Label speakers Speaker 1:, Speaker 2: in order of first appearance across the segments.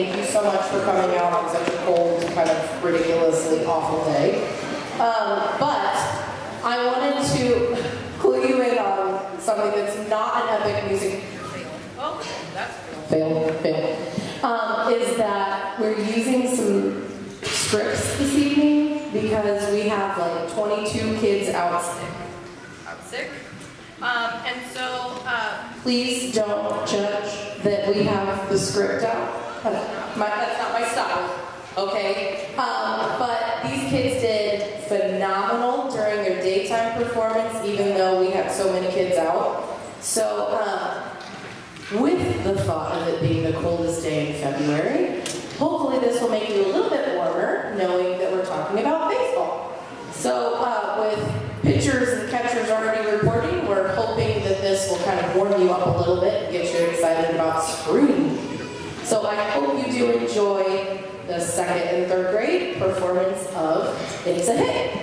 Speaker 1: thank you so much for coming out on such a cold, kind of ridiculously awful day. But I wanted to clue you in on something that's not an epic music.
Speaker 2: Oh, that's
Speaker 1: Fail. Is that we're using some scripts this evening because we have like 22 kids out sick.
Speaker 2: And so,
Speaker 1: please don't judge that we have the script out. That's not my style, okay? But these kids did phenomenal during their daytime performance, even though we had so many kids out. So, with the thought of it being the coldest day in February, hopefully this will make you a little bit warmer, knowing that we're talking about baseball. So, with pitchers and catchers already reporting, we're hoping that this will kind of warm you up a little bit and get you excited about spring. So I hope you do enjoy the 2nd and 3rd grade performance of It's a Hit.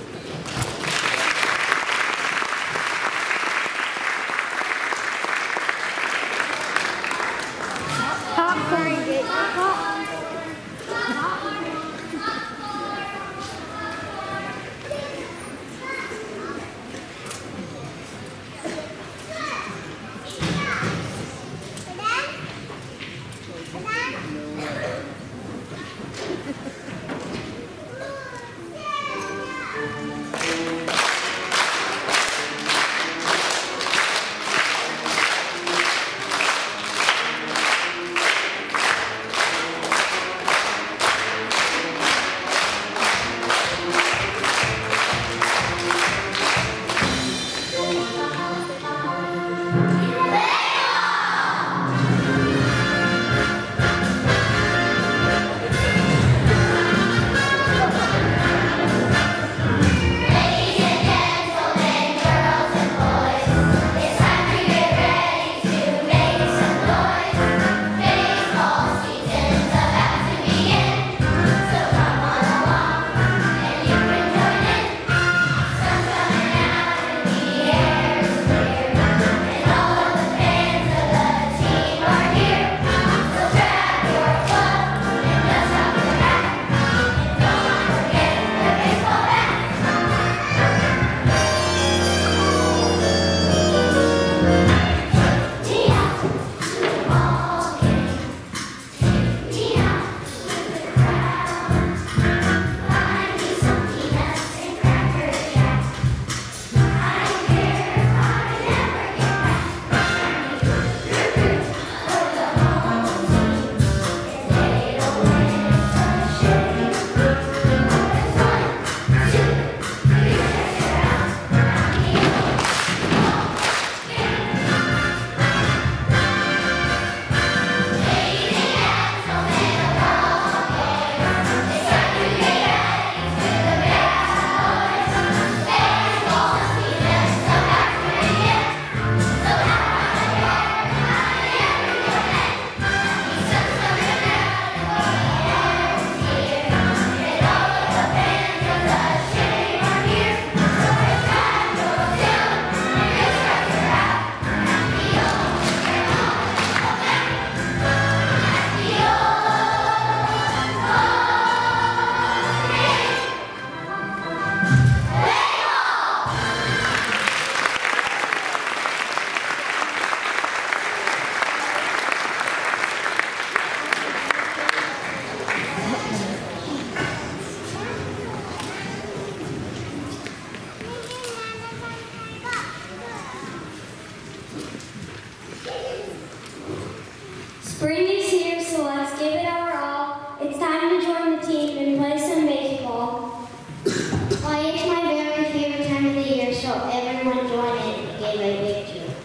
Speaker 3: Spring is here, so let's give it our all. It's time to join the team and play some baseball. Why, it's my very favorite time of the year, so everyone join in and give a big cheer.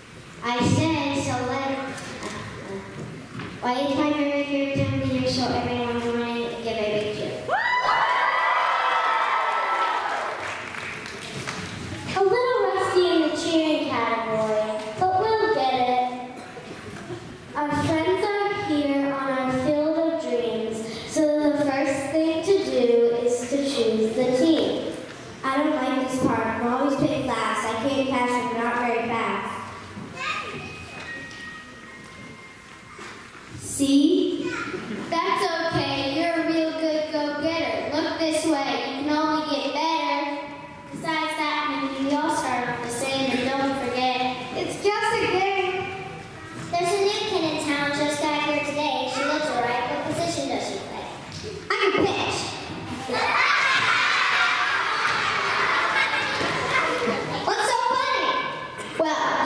Speaker 3: I said, so why, it's my very favorite time of the year, so everyone join in and give a big cheer. A little rusty in the cheering category, but we'll get it. Our friends are here on our field of dreams, so the first thing to do is to choose the team. I don't like this part. I'm always picked last. I can't catch them, not very fast. See?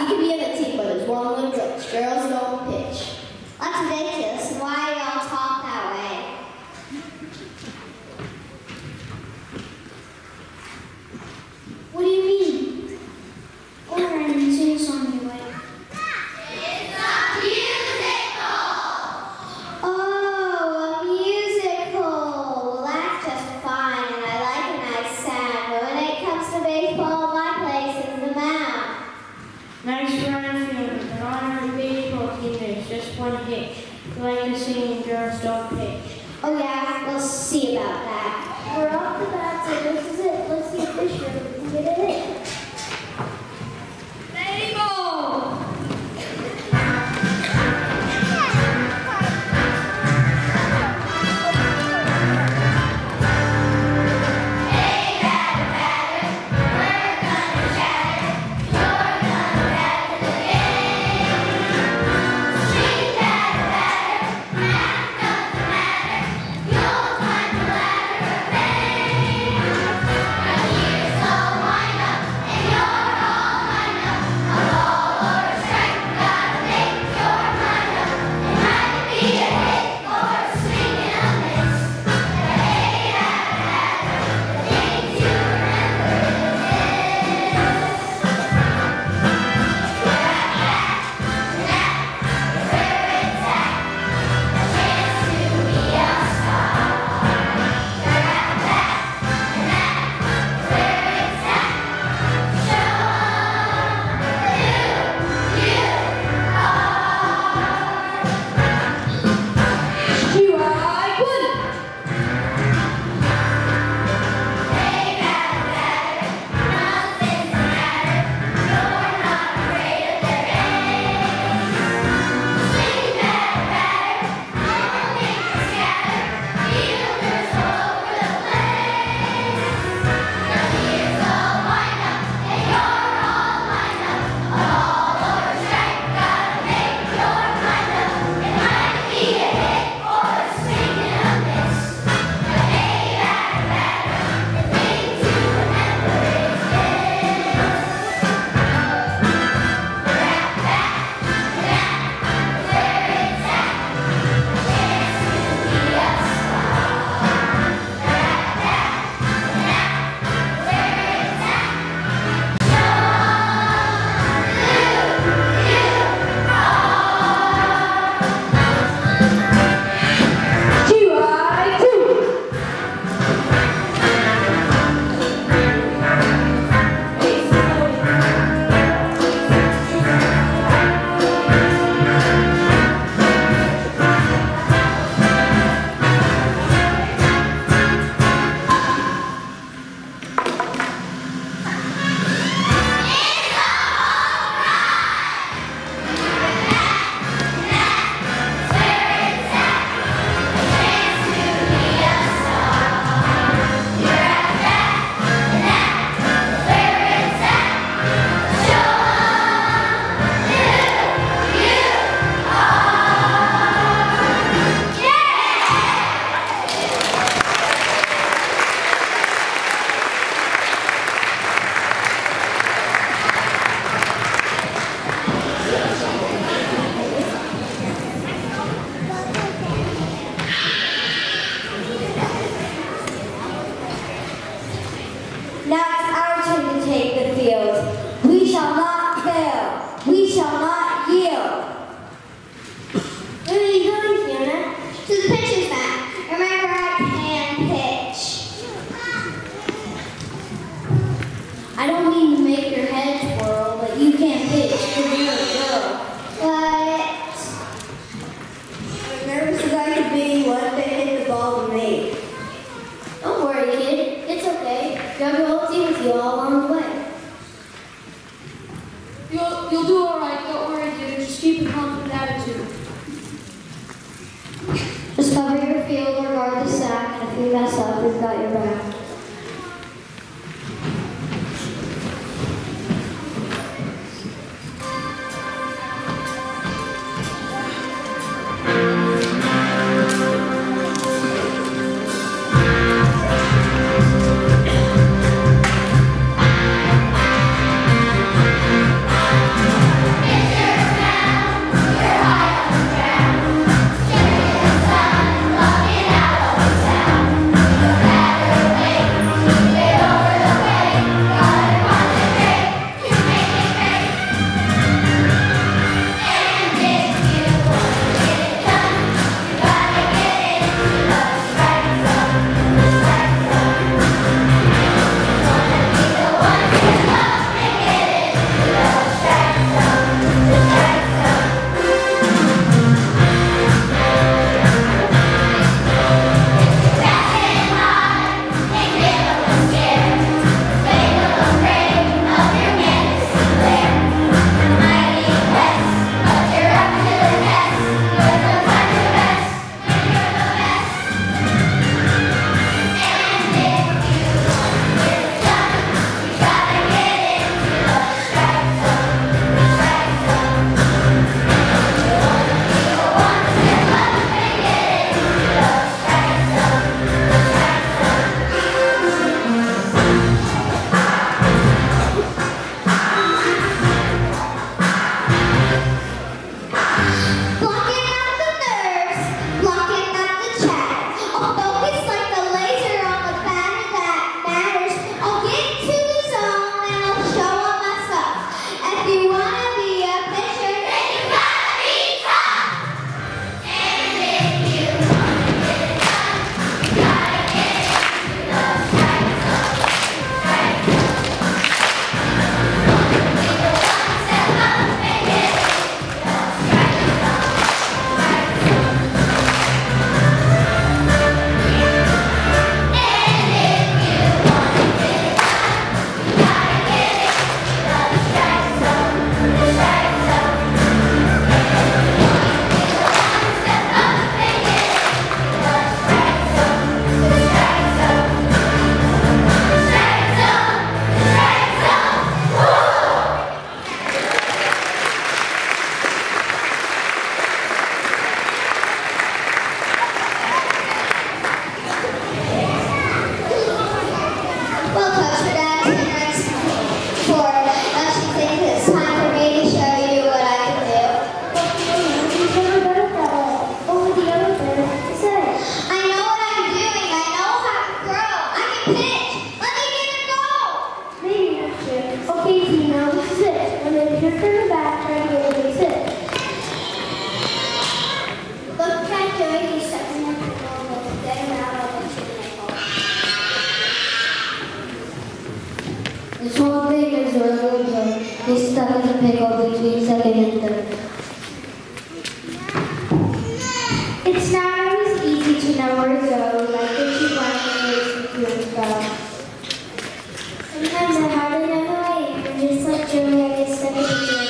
Speaker 3: You can be on the team, but there's one little glitch. Girls don't pitch. That's ridiculous. Why do y'all talk that way? What do you mean? Oh, Ryan, sing a song anyway.
Speaker 4: It's a musical!
Speaker 3: Oh, a musical. Well, that's just fine, and I like a nice sound. But when it comes to baseball, my place is the mound.
Speaker 5: Nice run, fielder, but on our baseball team there's just one hitch. We like to sing and girls don't pitch.
Speaker 3: Oh yeah, we'll see about that. We're off the bat, so this is it. Let's see if this year we can get it in.
Speaker 4: Ready, go!
Speaker 5: You'll do all right. Don't worry, dude. Just keep a confident attitude.
Speaker 3: Just cover your field or guard the sack, and if you mess up, we've got your back. pickle between second and third. It's not always easy to know where to go, like the two black and go. Sometimes I hardly know who I am, and just like Joey, I get stuck in the gym.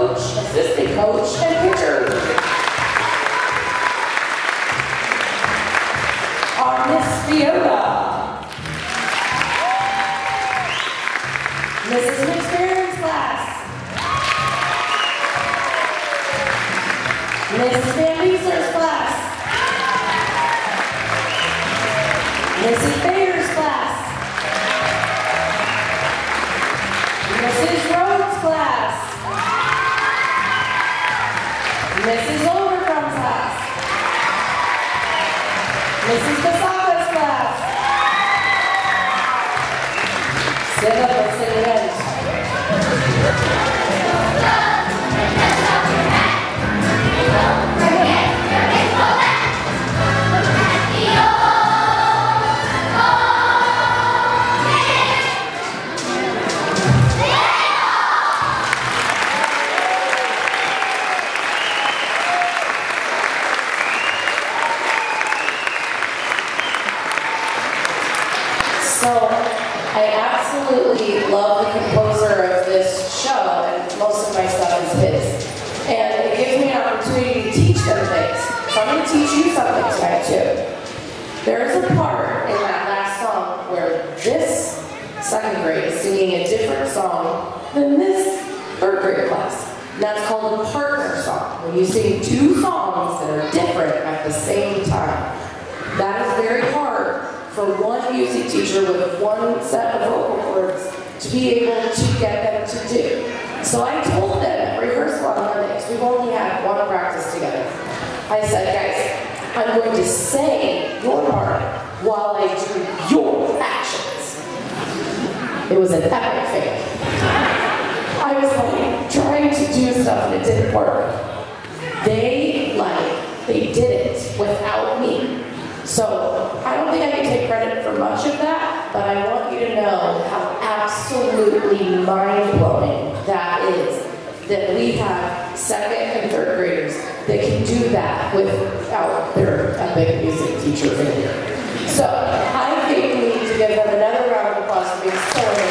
Speaker 1: coach, assistant coach, and pitcher. Our Miss Fiona. Mrs. McFerrin's class. Mrs. Van Beesler's class. Mrs. Bader's class. Mrs. Rhodes' class. Mrs. Overcom's class. Mrs. Casaga's class. Sit up and sit again. So, I absolutely love the composer of this show, and most of my stuff is his. And it gives me an opportunity to teach them things. So I'm going to teach you something tonight, too. There is a part in that last song where this second grade is singing a different song than this third grade class. And that's called a partner song, when you sing two songs that are different at the same time. That is very hard for one music teacher with one set of vocal cords to be able to get them to do. So I told them at rehearsal on Mondays, we've only had one practice together. I said, guys, I'm going to say your part while I do your actions. It was an epic fail. I was like trying to do stuff and it didn't work. They did it without me. So I don't think I can take credit for much of that, but I want you to know how absolutely mind-blowing that is, that we have second and third graders that can do that without their epic music teacher failure. So I think we need to give them another round of applause for being so